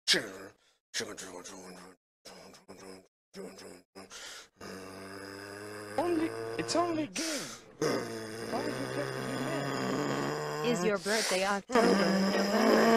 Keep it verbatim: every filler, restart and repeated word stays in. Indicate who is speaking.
Speaker 1: Only, it's only a game. Why would you have to be mad?
Speaker 2: Is your birthday October, November?